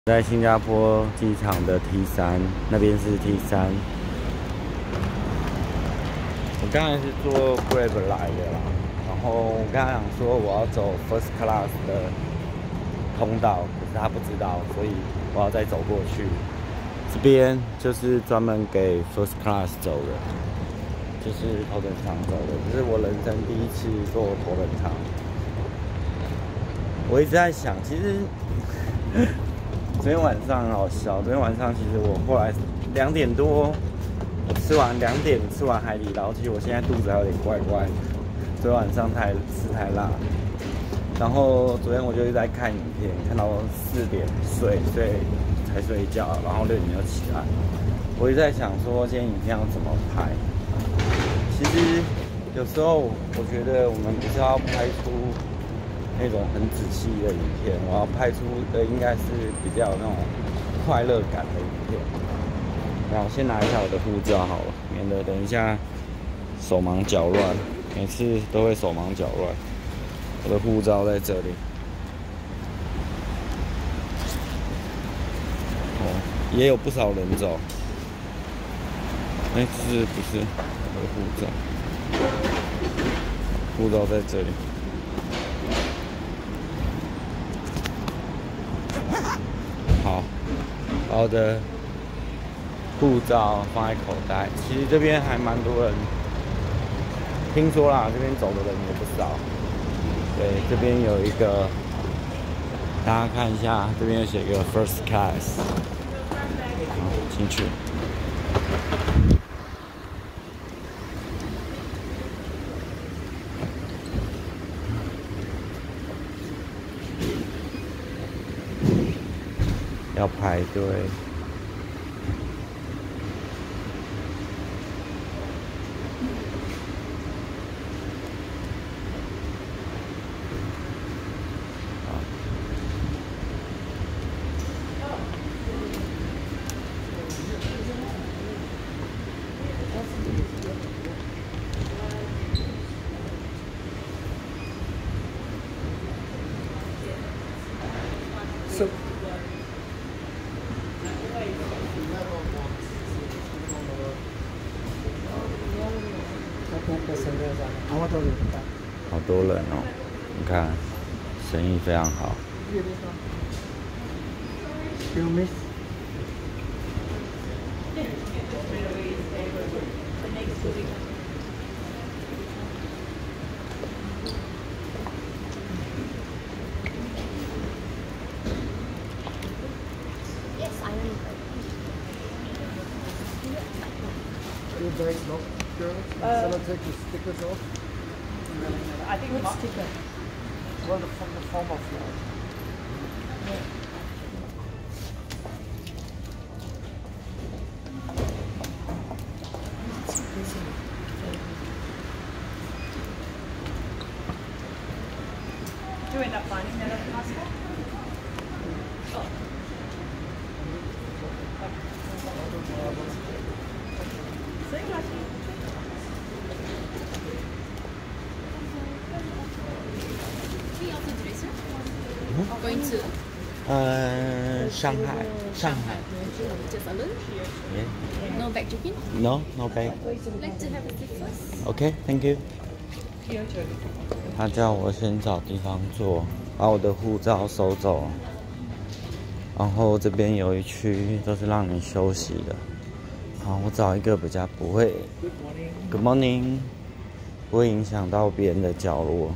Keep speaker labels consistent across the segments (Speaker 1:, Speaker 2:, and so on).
Speaker 1: 在新加坡机场的 T3，那边是 T3。我刚才是坐 Grab 来的啦，然后我刚才想说我要走 First Class 的通道，可是他不知道，所以我要再走过去。这边就是专门给 First Class 走的，就是头等舱走的。这是我人生第一次坐头等舱。我一直在想，其实昨天晚上很好笑。昨天晚上其实我后来2点多，我吃完海底捞，其实我现在肚子还有点怪怪的。昨天晚上吃太辣，然后昨天我就一直在看影片，看到4点才睡觉，然后6点就起来。我一直在想说今天影片要怎么拍。其实有时候我觉得我们不是要拍出那种很仔细的影片，我要拍出的应该是比较有那种快乐感的影片。然后先拿一下我的护照好了，免得等一下手忙脚乱，每次都会手忙脚乱。我的护照在这里。也有不少人走。这是不是我的护照？护照在这里。好，把我的护照放在口袋。其实这边还蛮多人，听说啦，这边走的人也不少。对，这边有一个，大家看一下，这边有写个 First Class。好，进去。要排队。好多人哦，你看，生意非常好。
Speaker 2: Take the stickers off.
Speaker 3: I think what sticker?
Speaker 2: Well, from the form of flower.
Speaker 3: Yeah. 就 end up finding that at the passport? Oh. See, actually.
Speaker 4: Going to?
Speaker 1: Shanghai.
Speaker 4: Just alone?
Speaker 1: Yeah.
Speaker 4: No bag check-in?
Speaker 1: No bag.
Speaker 4: Like to have a seat first?
Speaker 1: Okay, thank you. 他叫我先找地方坐，把我的护照收走。然后这边有一区都是让你休息的。好，我找一个比较不会 ，Good morning， 不会影响到别人的角落。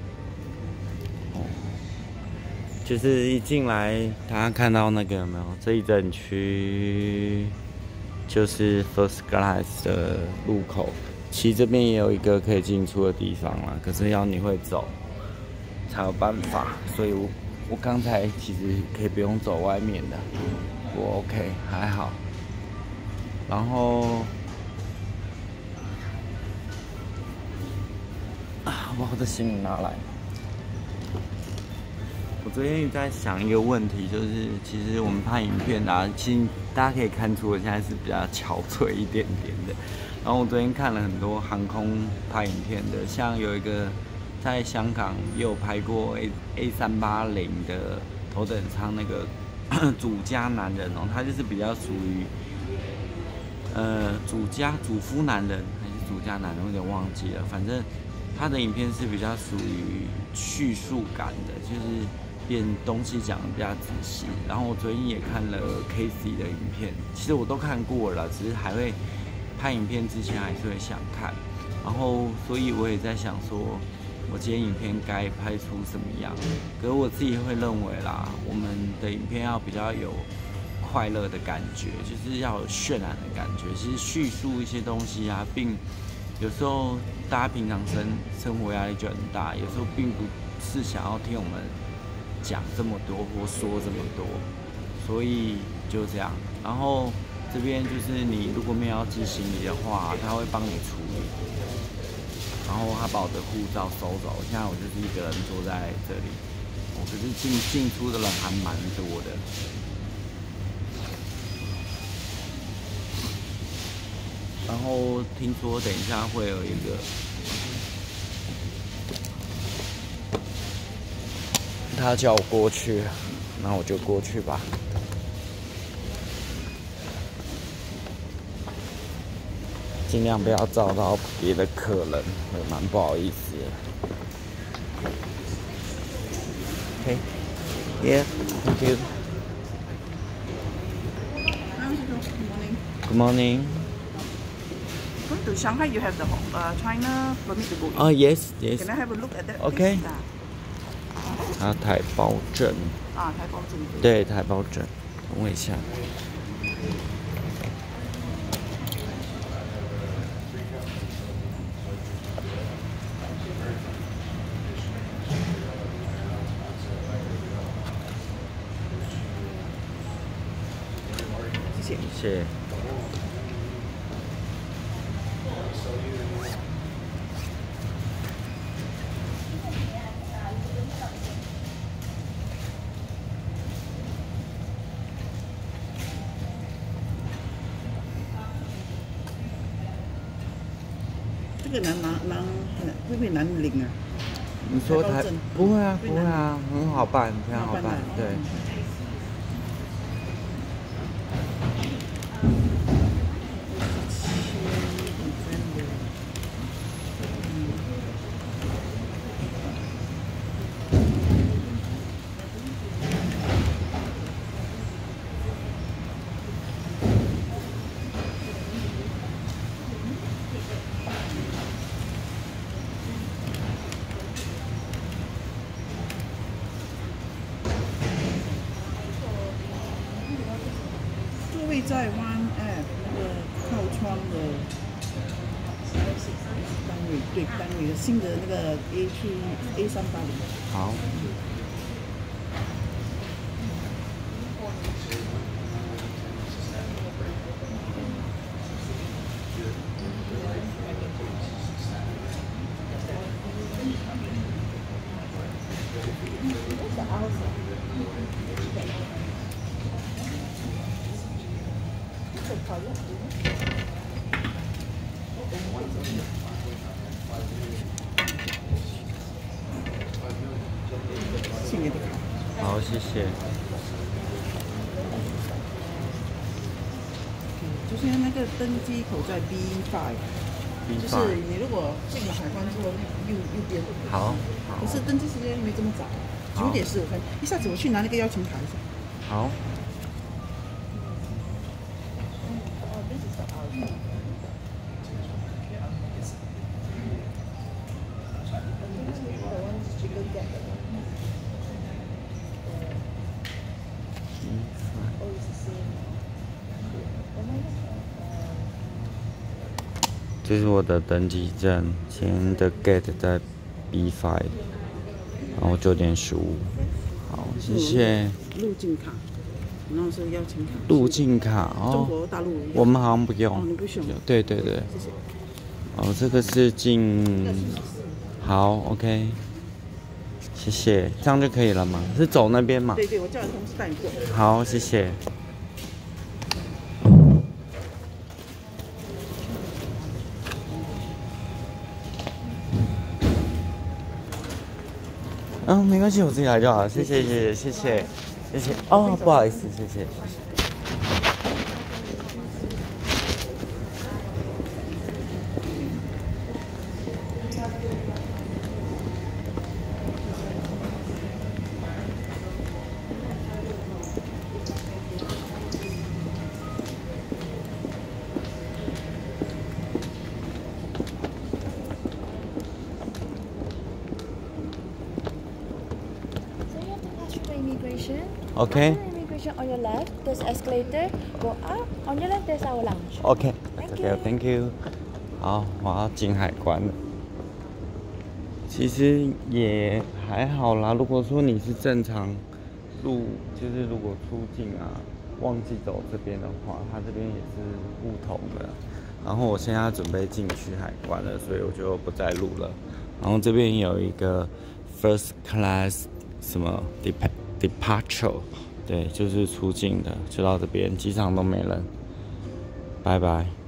Speaker 1: 就是一进来，大家看到那个有没有？这一整区就是 First Class 的入口。其实这边也有一个可以进出的地方啦，可是要你会走才有办法。所以我刚才其实可以不用走外面的，我 OK 还好。然后把我的行李拿来。我昨天一直在想一个问题，就是其实我们拍影片啊，其实大家可以看出我现在是比较憔悴一点点的。然后我昨天看了很多航空拍影片的，像有一个在香港也有拍过 A380的头等舱那个主家男人哦，他就是比较属于主夫男人还是主家男人，我有点忘记了。反正他的影片是比较属于叙述感的，就是变东西讲的比较仔细。然后我最近也看了 Casey 的影片，其实我都看过了，只是还会拍影片之前还是会想看。然后所以我也在想说，我今天影片该拍出什么样？可是我自己会认为啦，我们的影片要比较有快乐的感觉，就是要有渲染的感觉。其实叙述一些东西啊，有时候大家平常生活压力就很大，有时候并不是想要听我们讲这么多或说这么多，所以就这样。然后这边就是你如果没有要寄行李的话，他会帮你处理。然后他把我的护照收走，现在我就是一个人坐在这里。可是进出的人还蛮多的。然后听说等一下会有一个，他叫我过去，那我就过去吧。尽量不要遭到别的客人，会蛮不好意思的。Okay. Yeah. Thank you. Good morning.
Speaker 3: Going to Shanghai, you have the China permit to go in.
Speaker 1: Oh yes, yes.
Speaker 3: Can I have a look at that?
Speaker 1: Okay.
Speaker 3: Please?
Speaker 1: 他台胞证。
Speaker 3: 台胞证。
Speaker 1: 对，台胞证。等我一下。谢谢。
Speaker 3: 这个会不会难领啊？
Speaker 1: 你说不会啊，不会啊，很好办，非常好办，对。
Speaker 3: 座位在One F 那个靠窗的单位，对单位的新的那个 A380。
Speaker 1: 好。
Speaker 3: 谢谢的卡。
Speaker 1: 好，谢谢。
Speaker 3: 就是那个登机口在 B5， 就是你如果进了海关之后，右边。
Speaker 1: 好。
Speaker 3: 可是登机时间没这么早，9点15分。一下子我去拿那个邀请卡一下。
Speaker 1: 好。这是我的登机证，前的 gate 在 B5， 然后9点15。好，谢谢。
Speaker 3: 入境卡，然后是邀请卡。
Speaker 1: 入境卡哦。
Speaker 3: 中国大陆。
Speaker 1: 我们好像不用。
Speaker 3: 哦，你不需要。
Speaker 1: 对对对。
Speaker 3: 谢谢。
Speaker 1: 哦，这个是进。好 ，OK。谢谢，这样就可以了吗？是走那边吗？
Speaker 3: 对对，我叫同事带你过。
Speaker 1: 好，谢谢。没关系，我自己来就好了。谢谢，谢谢，谢谢。 谢谢。哦，不好意思，谢谢。
Speaker 5: So you have to pass through the immigration.
Speaker 1: Okay.
Speaker 5: After the immigration on your left, there's escalator. Go up. On your left, there's our lounge.
Speaker 1: OK。
Speaker 5: Thank
Speaker 1: OK.
Speaker 5: you.
Speaker 1: Thank you. 好，我要进海关了。其实也还好啦。如果说你是正常路，就是如果出境啊，忘记走这边的话，它这边也是不同的。然后我现在准备进去海关了，所以我就不再录了。然后这边有一个 first class 什么 departure， 对，就是出境的，就到这边，机场都没人。拜拜。